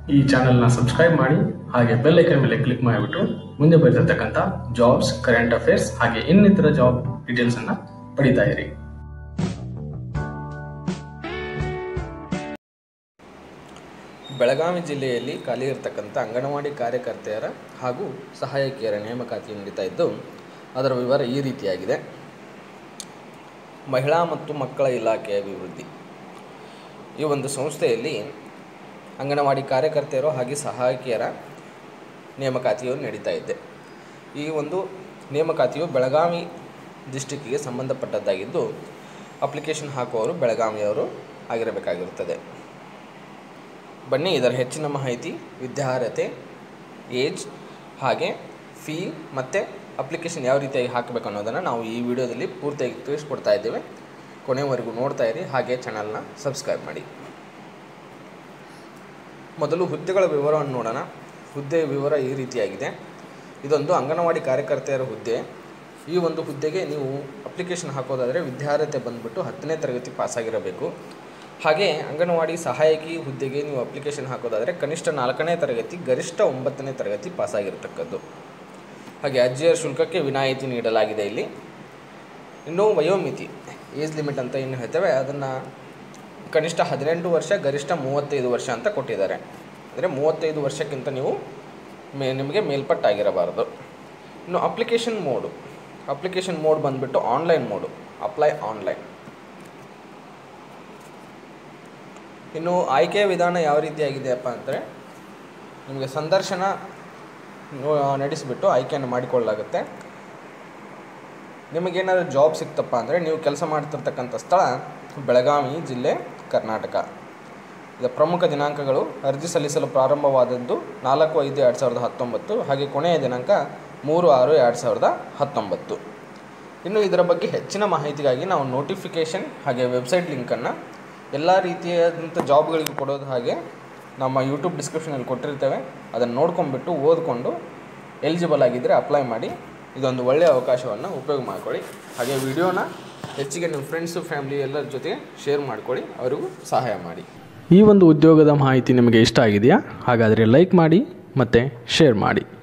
ಈ ಚಾನೆಲ್ನ ಸಬ್ಸ್ಕ್ರೈಬ್ ಮಾಡಿ ಹಾಗೆ ಬೆಲ್ ಐಕನ್ ಮೇಲೆ ಕ್ಲಿಕ್ ಮಾಡಿಬಿಟ್ಟು ಮುಂದೆ ಬರ್ತಿರ್ತಕ್ಕಂಥ ಜಾಬ್ಸ್, ಕರೆಂಟ್ ಅಫೇರ್ಸ್ ಹಾಗೆ ಇನ್ನಿತರ ಜಾಬ್ ಡೀಟೇಲ್ಸ್ ಅನ್ನ ಪಡಿತಾ ಇರಿ. ಬೆಳಗಾವಿ ಜಿಲ್ಲೆಯಲ್ಲಿ ಖಾಲಿ ಇರತಕ್ಕಂಥ ಅಂಗನವಾಡಿ ಕಾರ್ಯಕರ್ತೆಯರ ಹಾಗೂ ಸಹಾಯಕಿಯರ ನೇಮಕಾತಿ ನಡೀತಾ ಇದ್ದು, ಅದರ ವಿವರ ಈ ರೀತಿಯಾಗಿದೆ. ಮಹಿಳಾ ಮತ್ತು ಮಕ್ಕಳ ಇಲಾಖೆ ಅಭಿವೃದ್ಧಿ ಈ ಒಂದು ಸಂಸ್ಥೆಯಲ್ಲಿ ಅಂಗನವಾಡಿ ಕಾರ್ಯಕರ್ತೆಯರು ಹಾಗೆ ಸಹಾಯಕಿಯರ ನೇಮಕಾತಿಯು ನಡೀತಾ ಇದೆ. ಈ ಒಂದು ನೇಮಕಾತಿಯು ಬೆಳಗಾವಿ ಡಿಸ್ಟಿಕ್ಕಿಗೆ ಸಂಬಂಧಪಟ್ಟದ್ದಾಗಿದ್ದು, ಅಪ್ಲಿಕೇಶನ್ ಹಾಕುವವರು ಬೆಳಗಾವಿಯವರು ಆಗಿರಬೇಕಾಗಿರುತ್ತದೆ. ಬನ್ನಿ ಇದರ ಹೆಚ್ಚಿನ ಮಾಹಿತಿ, ವಿದ್ಯಾರ್ಹತೆ, ಏಜ್ ಹಾಗೆ ಫೀ ಮತ್ತು ಅಪ್ಲಿಕೇಶನ್ ಯಾವ ರೀತಿಯಾಗಿ ಹಾಕಬೇಕು ಅನ್ನೋದನ್ನು ನಾವು ಈ ವಿಡಿಯೋದಲ್ಲಿ ಪೂರ್ತಿಯಾಗಿ ತಿಳಿಸ್ಕೊಡ್ತಾ ಇದ್ದೇವೆ. ಕೊನೆಯವರೆಗೂ ನೋಡ್ತಾ ಇರಿ, ಹಾಗೆ ಚಾನಲ್ನ ಸಬ್ಸ್ಕ್ರೈಬ್ ಮಾಡಿ. ಮೊದಲು ಹುದ್ದೆಗಳ ವಿವರವನ್ನು ನೋಡೋಣ. ಹುದ್ದೆಯ ವಿವರ ಈ ರೀತಿಯಾಗಿದೆ. ಇದೊಂದು ಅಂಗನವಾಡಿ ಕಾರ್ಯಕರ್ತೆಯರ ಹುದ್ದೆ. ಈ ಒಂದು ಹುದ್ದೆಗೆ ನೀವು ಅಪ್ಲಿಕೇಶನ್ ಹಾಕೋದಾದರೆ ವಿದ್ಯಾರ್ಹತೆ ಬಂದುಬಿಟ್ಟು 10ನೇ ತರಗತಿ ಪಾಸಾಗಿರಬೇಕು. ಹಾಗೆ ಅಂಗನವಾಡಿ ಸಹಾಯಕಿ ಹುದ್ದೆಗೆ ನೀವು ಅಪ್ಲಿಕೇಶನ್ ಹಾಕೋದಾದರೆ ಕನಿಷ್ಠ 4ನೇ ತರಗತಿ, ಗರಿಷ್ಠ 9ನೇ ತರಗತಿ ಪಾಸಾಗಿರ್ತಕ್ಕದ್ದು. ಹಾಗೆ ಅರ್ಜಿಯ ಶುಲ್ಕಕ್ಕೆ ವಿನಾಯಿತಿ ನೀಡಲಾಗಿದೆ ಇಲ್ಲಿ. ಇನ್ನು ವಯೋಮಿತಿ, ಏಜ್ ಲಿಮಿಟ್ ಅಂತ ಏನು ಹೇಳ್ತೇವೆ, ಅದನ್ನು ಕನಿಷ್ಠ 18 ವರ್ಷ, ಗರಿಷ್ಠ 35 ವರ್ಷ ಅಂತ ಕೊಟ್ಟಿದ್ದಾರೆ. ಅಂದರೆ 35 ವರ್ಷಕ್ಕಿಂತ ನೀವು ನಿಮಗೆ ಮೇಲ್ಪಟ್ಟಾಗಿರಬಾರದು. ಇನ್ನು ಅಪ್ಲಿಕೇಶನ್ ಮೋಡ್ ಬಂದುಬಿಟ್ಟು ಆನ್ಲೈನ್ ಮೋಡು, ಅಪ್ಲೈ ಆನ್ಲೈನ್. ಇನ್ನು ಆಯ್ಕೆಯ ವಿಧಾನ ಯಾವ ರೀತಿಯಾಗಿದೆಯಪ್ಪ ಅಂದರೆ, ನಿಮಗೆ ಸಂದರ್ಶನ ನಡೆಸಿಬಿಟ್ಟು ಆಯ್ಕೆಯನ್ನು ಮಾಡಿಕೊಳ್ಳಲಾಗುತ್ತೆ. ನಿಮಗೇನಾದರೂ ಜಾಬ್ ಸಿಕ್ತಪ್ಪ ಅಂದರೆ, ನೀವು ಕೆಲಸ ಮಾಡ್ತಿರ್ತಕ್ಕಂಥ ಸ್ಥಳ ಬೆಳಗಾವಿ ಜಿಲ್ಲೆ, ಕರ್ನಾಟಕ. ಇದರ ಪ್ರಮುಖ ದಿನಾಂಕಗಳು: ಅರ್ಜಿ ಸಲ್ಲಿಸಲು ಪ್ರಾರಂಭವಾದದ್ದು 4/5/2019, ಹಾಗೆ ಕೊನೆಯ ದಿನಾಂಕ 3/6/2019. ಇನ್ನು ಇದರ ಬಗ್ಗೆ ಹೆಚ್ಚಿನ ಮಾಹಿತಿಗಾಗಿ ನಾವು ನೋಟಿಫಿಕೇಷನ್ ಹಾಗೆ ವೆಬ್ಸೈಟ್ ಲಿಂಕನ್ನು ಎಲ್ಲ ರೀತಿಯಾದಂಥ ಜಾಬ್ಗಳಿಗೂ ಕೊಡೋದು ಹಾಗೆ ನಮ್ಮ ಯೂಟ್ಯೂಬ್ ಡಿಸ್ಕ್ರಿಪ್ಷನಲ್ಲಿ ಕೊಟ್ಟಿರ್ತೇವೆ. ಅದನ್ನು ನೋಡ್ಕೊಂಡ್ಬಿಟ್ಟು ಓದ್ಕೊಂಡು ಎಲಿಜಿಬಲ್ ಆಗಿದ್ದರೆ ಅಪ್ಲೈ ಮಾಡಿ. ಇದೊಂದು ಒಳ್ಳೆಯ ಅವಕಾಶವನ್ನು ಉಪಯೋಗ ಮಾಡಿಕೊಳ್ಳಿ. ಹಾಗೆ ವಿಡಿಯೋನ ಹೆಚ್ಚಿಗೆ ನಿಮ್ಮ ಫ್ರೆಂಡ್ಸು, ಫ್ಯಾಮಿಲಿ ಎಲ್ಲರ ಜೊತೆ ಶೇರ್ ಮಾಡಿಕೊಳ್ಳಿ, ಅವರಿಗೂ ಸಹಾಯ ಮಾಡಿ. ಈ ಒಂದು ಉದ್ಯೋಗದ ಮಾಹಿತಿ ನಿಮಗೆ ಇಷ್ಟ ಆಗಿದೆಯಾ? ಹಾಗಾದರೆ ಲೈಕ್ ಮಾಡಿ ಮತ್ತು ಶೇರ್ ಮಾಡಿ.